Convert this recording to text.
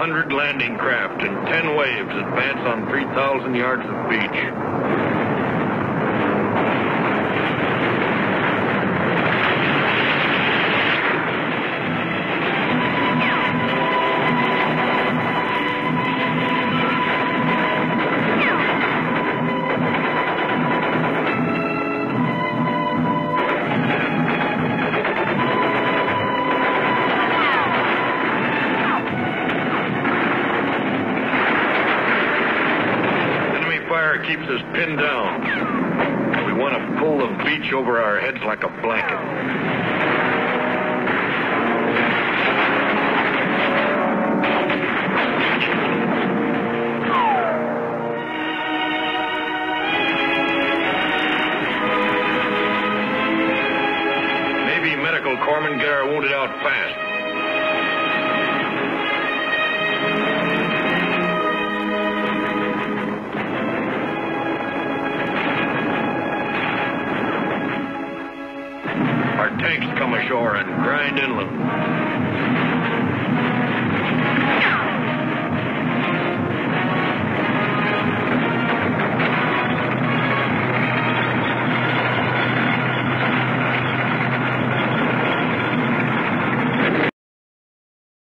100 landing craft and 10 waves advance on 3,000 yards of beach. Keeps us pinned down. We want to pull the beach over our heads like a blanket. Maybe medical corpsmen get our wounded out fast. Our tanks come ashore and grind inland.